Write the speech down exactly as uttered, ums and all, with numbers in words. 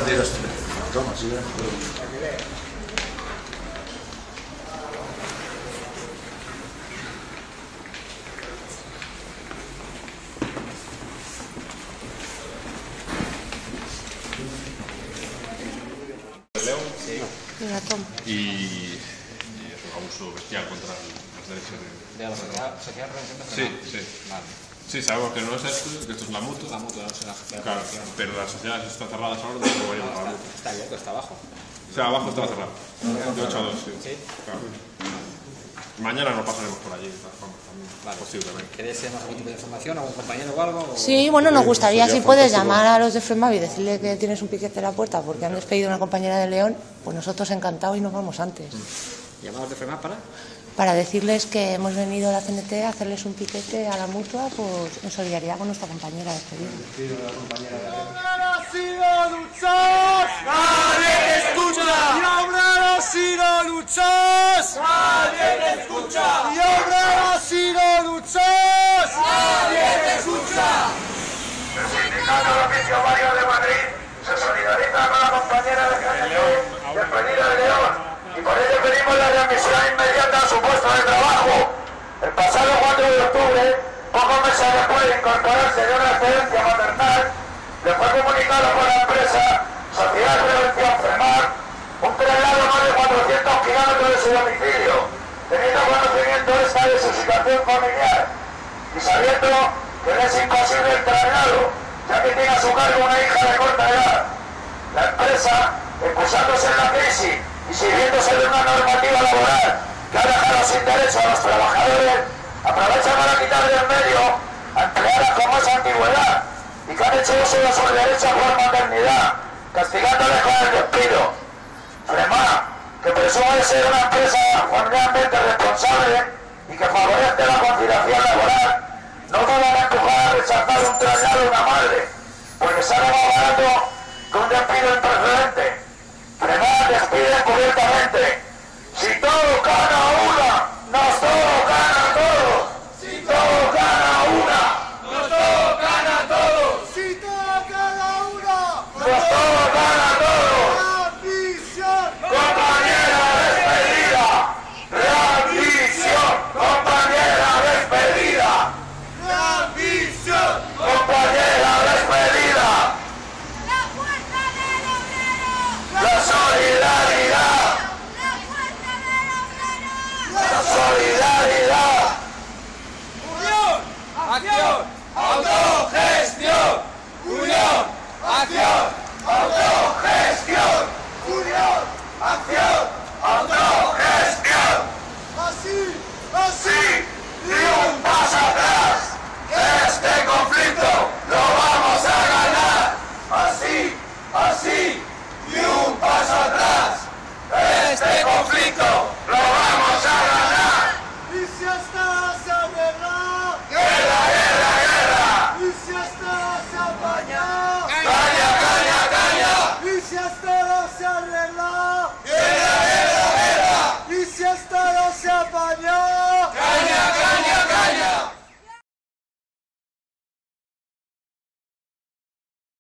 tiras tú. Toma, sí, ¿eh? León, sí. y, y es un abuso bestial contra los derechos de, de la sociedad, sociedad Prevención de FREMAP. Sí, sí. Vale. Sí, sabemos que no es esto, que esto es la mutua. La mutua, no es la sociedad. Claro, pero la sociedad está cerrada ahora, no se vayan a la mutua. Está abierto, está abajo. O sea, abajo está cerrado. De ocho a dos, sí. ¿Sí? Claro. Mañana nos pasaremos por allí, vamos, también, vale. Posiblemente. ¿Queréis más algún tipo de información, algún compañero o algo? O... Sí, bueno, nos gustaría si puedes llamar a los de FREMAP y decirle que tienes un piquete en la puerta porque han despedido a una compañera de León, pues nosotros encantados y nos vamos antes. ¿Llamados de FREMAP para? Para decirles que hemos venido a la C N T a hacerles un piquete a la mutua pues, en solidaridad con nuestra compañera despedida. ¡Nadie te escucha! ¡Y ahora si no luchas! ¡Nadie te escucha! ¡Y ahora si no luchas! ¡Nadie te escucha! El Sindicato de Oficios Varios de Madrid se solidariza con la compañera de Prevención despedida de León y por ello pedimos la readmisión inmediata a su puesto de trabajo. El pasado cuatro de octubre, pocos meses después de incorporarse de una excedencia maternal, le fue comunicado por la empresa Sociedad, Prevención, FREMAP, un traslado más de cuatrocientos kilómetros de su domicilio, teniendo conocimiento esta de su situación familiar y sabiendo que le es imposible el traslado, ya que tiene a su cargo una hija de corta edad. La empresa, excusándose en la crisis y sirviéndose de una normativa laboral que ha dejado sin derecho a los trabajadores, aprovecha para quitarle en medio a empleadas con más antigüedad y que han hecho uso de sus derechos por maternidad, castigándoles con el despido. FREMAP, que presume ser una empresa familiarmente responsable y que favorece la conciliación laboral, no duda en empujar a rechazar un traslado de una madre, pues les sale más barato que un despido improcedente. FREMAP despide encubiertamente. Si todos gana una, nos tocan a todos. Si todos gana una, nos tocan a todos. Si todos gana una, Nos tocan a todos. ¡Readmisión! Compañera despedida. Readmisión. Compañera despedida. ¡Readmisión! Compañera despedida. ¡La fuerza del obrero! La solidaridad. ¡La fuerza del obrero! La solidaridad. ¡Unión! ¡Acción! ¡Autogestión! ¡Unión! ¡Acción! Autogestión. ¡Unión! ¡Acción! Autogestión. ¡Así! Sí, ¡Así! ni un paso atrás. Este conflicto lo vamos a ganar. Así, así, ni un paso atrás. Este conflicto